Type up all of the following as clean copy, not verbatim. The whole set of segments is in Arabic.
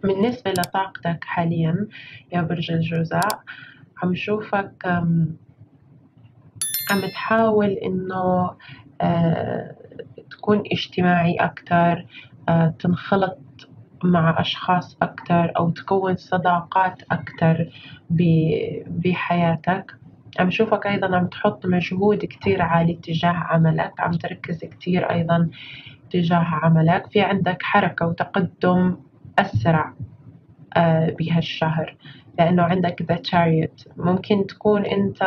بالنسبة لطاقتك حاليا يا برج الجوزاء، عم شوفك عم تحاول إنه تكون اجتماعي أكتر، تنخلط مع أشخاص أكتر أو تكون صداقات أكتر بحياتك. عم شوفك أيضا عم تحط مجهود كتير عالي تجاه عملك، عم تركز كتير أيضا تجاه عملك، في عندك حركة وتقدم أسرع بهالشهر، لأنه عندك The Chariot. ممكن تكون أنت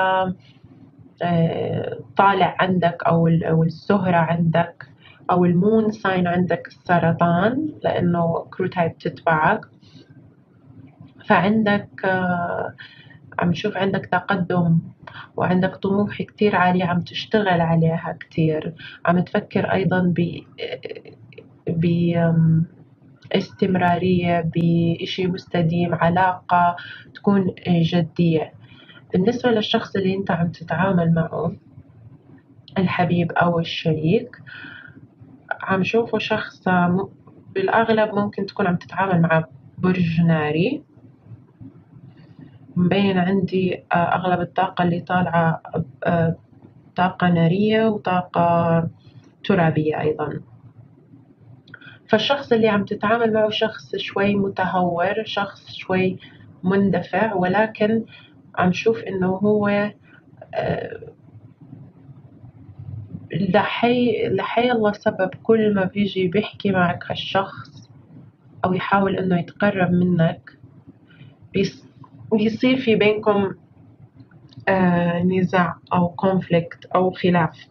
طالع عندك أو الزهرة عندك أو المون ساين عندك السرطان، لأنه كروتايب تتبعك، فعندك عم شوف عندك تقدم وعندك طموح كتير عالي عم تشتغل عليها كتير. عم تفكر أيضا ب استمرارية بإشي مستديم، علاقة تكون جدية. بالنسبة للشخص اللي أنت عم تتعامل معه، الحبيب أو الشريك، عم شوفه شخص بالأغلب ممكن تكون عم تتعامل مع برج ناري. مبين عندي أغلب الطاقة اللي طالعة طاقة نارية وطاقة ترابية أيضا. فالشخص اللي عم تتعامل معه شخص شوي متهور، شخص شوي مندفع، ولكن عم شوف إنه هو لحي الله سبب كل ما بيجي بيحكي معك هالشخص أو يحاول إنه يتقرب منك، بيصير في بينكم نزاع أو conflict أو خلاف.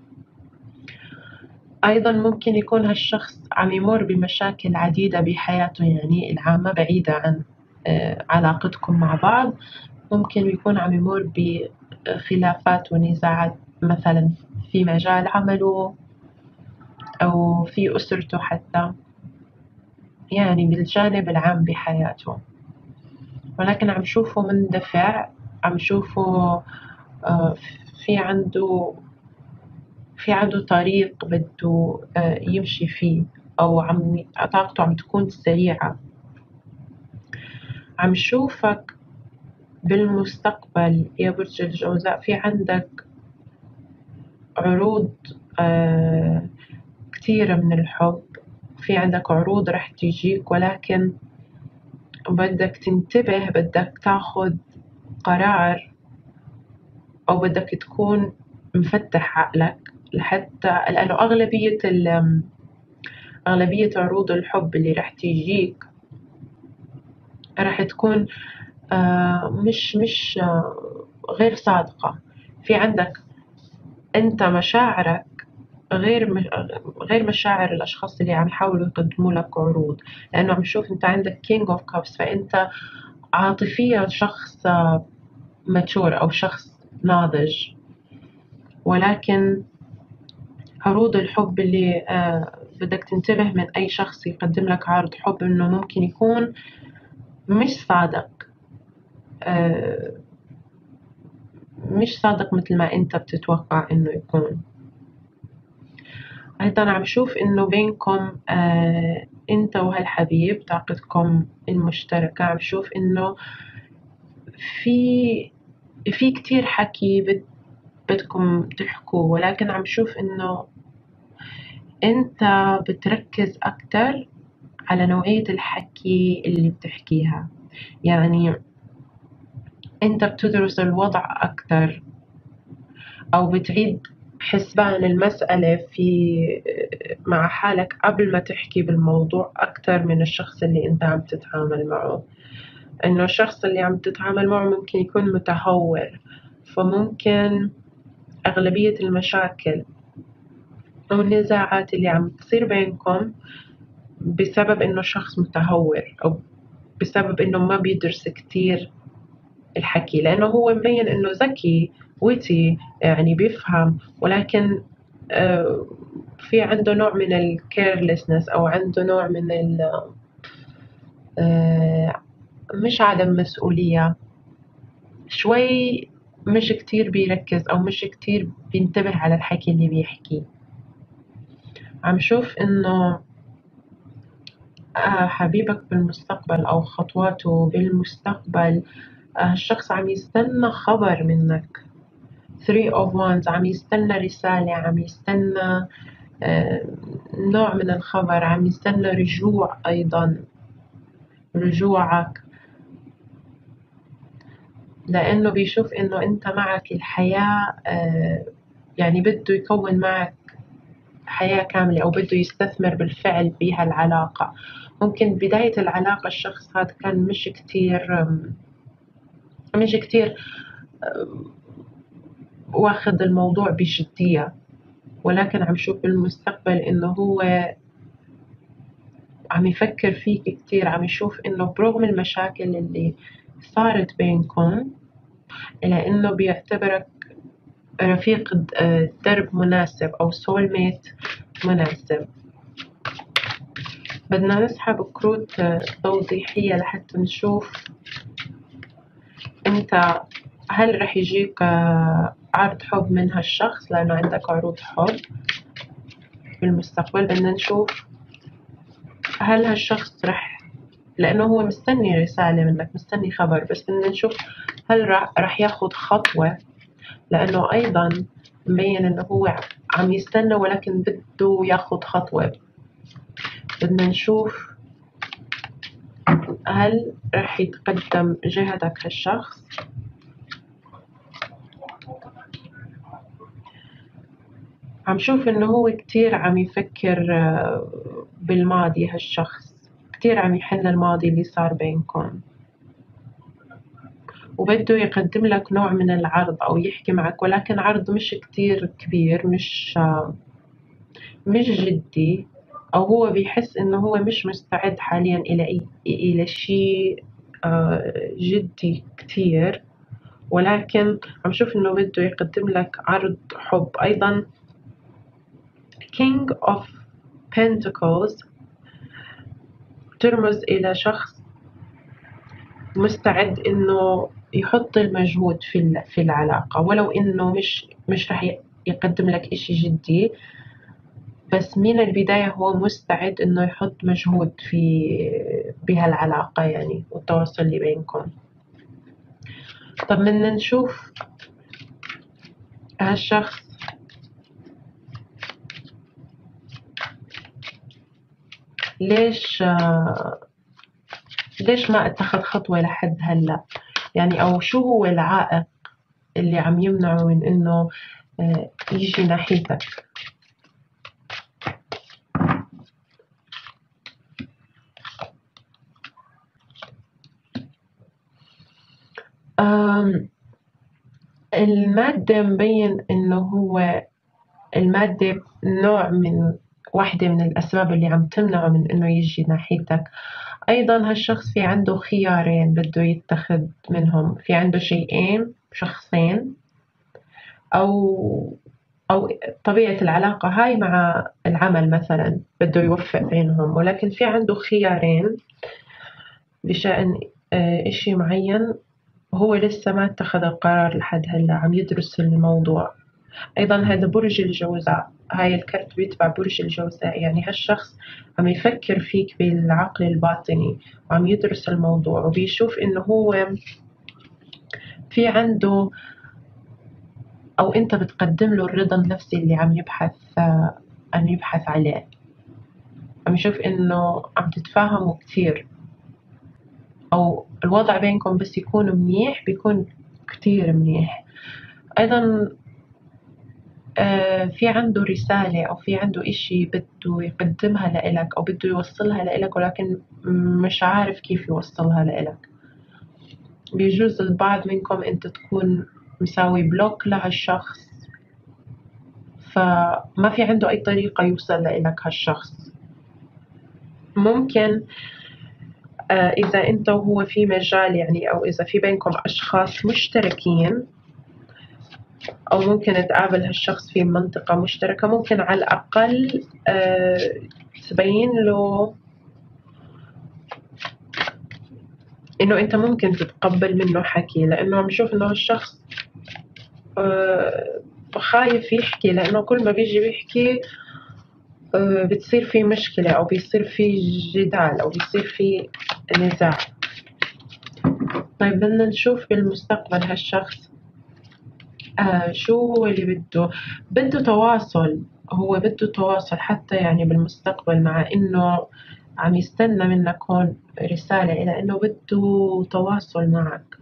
أيضا ممكن يكون هالشخص عم يمر بمشاكل عديدة بحياته، يعني العامة بعيدة عن علاقتكم مع بعض. ممكن يكون عم يمر بخلافات ونزاعات مثلا في مجال عمله أو في أسرته حتى، يعني بالجانب العام بحياته، ولكن عم شوفه مندفع، عم شوفه في عنده طريق بده يمشي فيه، أو طاقته عم تكون سريعة. عم شوفك بالمستقبل يا برج الجوزاء في عندك عروض كتيرة من الحب، في عندك عروض رح تجيك، ولكن بدك تنتبه، بدك تاخد قرار أو بدك تكون مفتح عقلك، لحتى لأنه أغلبية عروض الحب اللي رح تجيك رح تكون مش غير صادقة. في عندك أنت مشاعرك غير مشاعر الأشخاص اللي عم يحاولوا يقدموا لك عروض، لأنه عم شوف أنت عندك King of Cups، فأنت عاطفيا شخص ماتشور أو شخص ناضج، ولكن عروض الحب اللي بدك تنتبه من أي شخص يقدم لك عرض حب إنه ممكن يكون مش صادق، مش صادق مثل ما أنت بتتوقع إنه يكون. أيضا عم شوف إنه بينكم أنت وهالحبيب طاقتكم المشتركة، عم شوف إنه في كتير حكي بدكم تحكوا، ولكن عم شوف إنه أنت بتركز أكتر على نوعية الحكي اللي بتحكيها، يعني أنت بتدرس الوضع أكتر أو بتعيد حسبان المسألة مع حالك قبل ما تحكي بالموضوع أكتر من الشخص اللي أنت عم تتعامل معه. إنه الشخص اللي عم تتعامل معه ممكن يكون متهور، فممكن أغلبية المشاكل أو النزاعات اللي عم تصير بينكم بسبب إنه شخص متهور، أو بسبب إنه ما بيدرس كتير الحكي، لأنه هو مبين إنه ذكي وتي، يعني بيفهم، ولكن في عنده نوع من الكيرلسنس أو عنده نوع من مش عدم مسؤولية شوي، مش كتير بيركز أو مش كتير بينتبه على الحكي اللي بيحكيه. عم شوف إنه حبيبك بالمستقبل أو خطواته بالمستقبل، الشخص عم يستنى خبر منك. Three of Wands عم يستنى رسالة، عم يستنى نوع من الخبر، عم يستنى رجوع أيضا، رجوعك، لأنه بيشوف إنه أنت معك الحياة، يعني بده يكون معك حياة كاملة أو بده يستثمر بالفعل بهالعلاقة. ممكن بداية العلاقة الشخص هذا كان مش كتير واخد الموضوع بجدية، ولكن عم شوف بالمستقبل إنه هو عم يفكر فيك كتير، عم يشوف إنه برغم المشاكل اللي صارت بينكم إلا إنه بيعتبرك رفيق درب مناسب أو soul mate مناسب. بدنا نسحب كروت توضيحية لحتى نشوف أنت هل رح يجيك عرض حب من هالشخص، لأنه عندك عروض حب بالمستقبل. بدنا نشوف هل هالشخص لأنه هو مستني رسالة منك، مستني خبر، بس بدنا نشوف هل رح ياخد خطوة، لأنه أيضا مبين إنه هو عم يستنى ولكن بده ياخد خطوة. بدنا نشوف هل رح يتقدم جهتك هالشخص. عم شوف إنه هو كتير عم يفكر بالماضي، هالشخص كتير عم يحن الماضي اللي صار بينكم، وبده يقدم لك نوع من العرض أو يحكي معك، ولكن عرض مش كتير كبير، مش جدي، أو هو بيحس إنه هو مش مستعد حاليا إلى شيء جدي كتير، ولكن عم شوف إنه بده يقدم لك عرض حب. أيضا King of Pentacles ترمز إلى شخص مستعد إنه يحط المجهود في العلاقة، ولو إنه مش رح يقدم لك إشي جدي، بس من البداية هو مستعد إنه يحط مجهود بهالعلاقة يعني والتواصل اللي بينكم. طب بدنا نشوف هالشخص ليش ما اتخذ خطوة لحد هلأ، يعني أو شو هو العائق اللي عم يمنعه من إنه يجي ناحيتك. المادة مبين إنه هو المادة واحدة من الأسباب اللي عم تمنعه من إنه يجي ناحيتك. أيضا هالشخص في عنده خيارين بده يتخذ منهم، في عنده شخصين، أو طبيعة العلاقة هاي مع العمل مثلا بده يوفق بينهم، ولكن في عنده خيارين بشأن إشي معين، هو لسه ما اتخذ القرار لحد هلا، عم يدرس الموضوع. أيضا هذا برج الجوزاء، هاي الكرت بيتبع برج الجوزاء، يعني هالشخص عم يفكر فيك بالعقل الباطني وعم يدرس الموضوع، وبيشوف إنه هو في عنده أو أنت بتقدم له الرضا النفسي اللي عم يبحث عليه. عم يشوف إنه عم تتفاهموا كتير، أو الوضع بينكم بس يكون منيح بيكون كتير منيح. أيضا في عنده رسالة أو في عنده إشي بده يقدمها لإلك أو بده يوصلها لإلك، ولكن مش عارف كيف يوصلها لإلك. بيجوز البعض منكم أنت تكون مساوي بلوك لهالشخص، فما في عنده أي طريقة يوصل لإلك هالشخص. ممكن إذا أنت وهو في مجال يعني، أو إذا في بينكم أشخاص مشتركين، أو ممكن تقابل هالشخص في منطقة مشتركة، ممكن على الأقل تبين له إنه أنت ممكن تتقبل منه حكي، لأنه عم شوف إنه هالشخص خايف يحكي، لأنه كل ما بيجي بيحكي بتصير في مشكلة أو بيصير في جدال أو بيصير في نزاع. طيب بدنا نشوف بالمستقبل هالشخص شو هو اللي بده تواصل. هو بده تواصل حتى يعني بالمستقبل، مع إنه عم يستنى منك هون رسالة إلى إنه بده تواصل معك.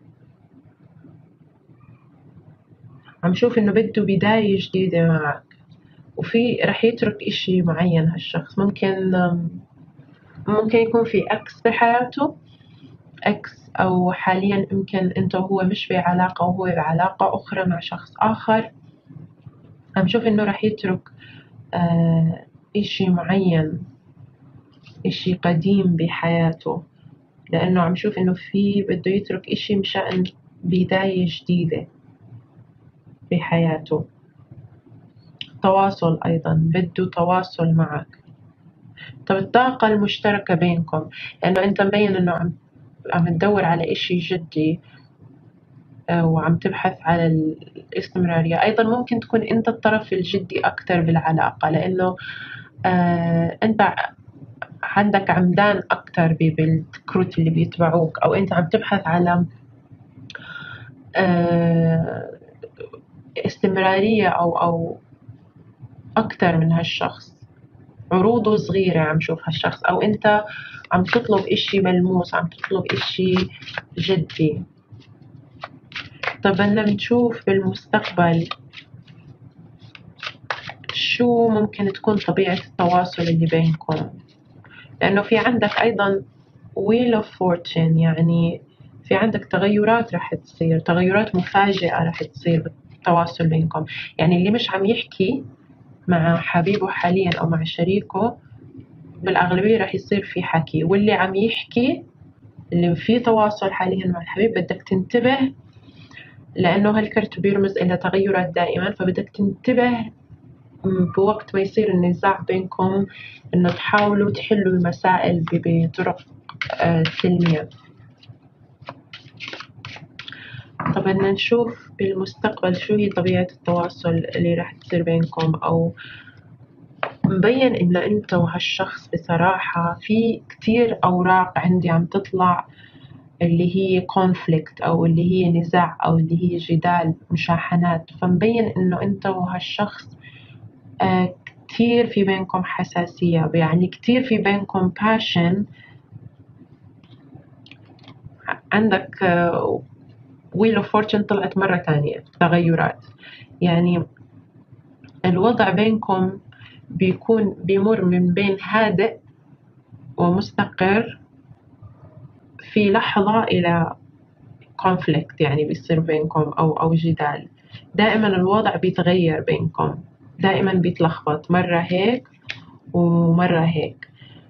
عم شوف إنه بده بداية جديدة معك، وفي رح يترك إشي معين. هالشخص ممكن يكون في أكس بحياته، أكس، أو حاليا يمكن أنت وهو مش بعلاقة وهو بعلاقة أخرى مع شخص آخر. عم شوف إنه رح يترك إشي معين، إشي قديم بحياته، لأنه عم شوف إنه بده يترك إشي مشان بداية جديدة بحياته. تواصل أيضا، بده تواصل معك. طب الطاقة المشتركة بينكم، لأنه أنت مبين إنه عم تدور على إشي جدي وعم تبحث على الاستمرارية. أيضا ممكن تكون أنت الطرف الجدي أكتر بالعلاقة، لأنه أنت عندك عمدان أكتر بالكروت اللي بيتبعوك، أو أنت عم تبحث على استمرارية أو أكتر من هالشخص. عروضه صغيرة عم شوف هالشخص، أو أنت عم تطلب إشي ملموس، عم تطلب إشي جدي. طب بدنا نشوف بالمستقبل شو ممكن تكون طبيعة التواصل اللي بينكم، لأنه في عندك أيضا wheel of fortune، يعني في عندك تغيرات رح تصير، تغيرات مفاجئة رح تصير بالتواصل بينكم. يعني اللي مش عم يحكي مع حبيبه حاليا أو مع شريكه بالأغلبية رح يصير في حكي، واللي عم يحكي اللي في تواصل حاليا مع الحبيب بدك تنتبه، لأنه هالكرت بيرمز إلى تغيرات دائما. فبدك تنتبه بوقت ما يصير النزاع بينكم إنه تحاولوا تحلوا المسائل بطرق سلمية. طب بدنا نشوف بالمستقبل شو هي طبيعة التواصل اللي راح تصير بينكم. أو مبين إنه أنت وهالشخص بصراحة في كتير أوراق عندي عم تطلع اللي هي conflict، أو اللي هي نزاع، أو اللي هي جدال، مشاحنات. فمبين إنه أنت وهالشخص كتير في بينكم حساسية، يعني كتير في بينكم passion. عندك wheel of fortune طلعت مرة تانية، تغيرات. يعني الوضع بينكم بيمر من بين هادئ ومستقر في لحظة إلى conflict، يعني بيصير بينكم أو جدال. دائما الوضع بيتغير بينكم، دائما بيتلخبط، مرة هيك ومرة هيك.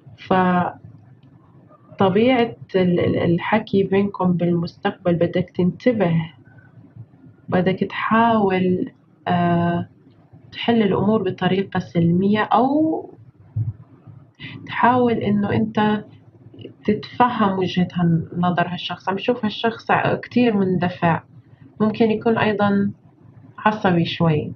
فطبيعة الحكي بينكم بالمستقبل بدك تنتبه، بدك تحاول تحل الأمور بطريقة سلمية، أو تحاول إنه أنت تتفهم وجهة نظر هالشخص. عم شوف هالشخص كتير مندفع، ممكن يكون أيضا عصبي شوي،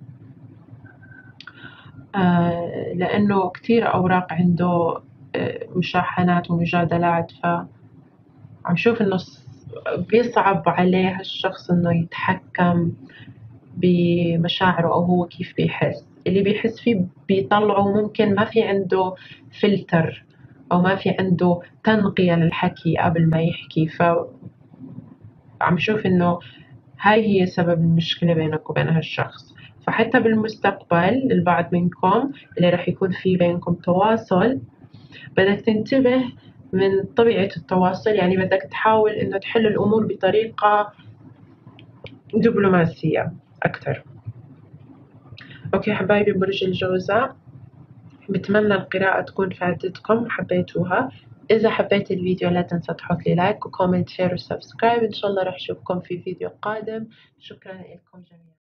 لأنه كتير أوراق عنده مشاحنات ومجادلات. فعم شوف إنه بيصعب عليه هالشخص إنه يتحكم بمشاعره، أو هو كيف بيحس. اللي بيحس فيه بيطلعه، ممكن ما في عنده فلتر، أو ما في عنده تنقية للحكي قبل ما يحكي. فعم شوف إنه هاي هي سبب المشكلة بينك وبين هالشخص. فحتى بالمستقبل البعض منكم اللي رح يكون في بينكم تواصل، بدك تنتبه من طبيعة التواصل. يعني بدك تحاول إنه تحل الأمور بطريقة دبلوماسية أكتر. أوكي حبايبي برج الجوزاء، بتمنى القراءة تكون فادتكم وحبيتوها. إذا حبيت الفيديو لا تنسى تحط لي لايك وكومنت شير وسبسكرايب. إن شاء الله رح أشوفكم في فيديو قادم. شكرا لكم جميعا.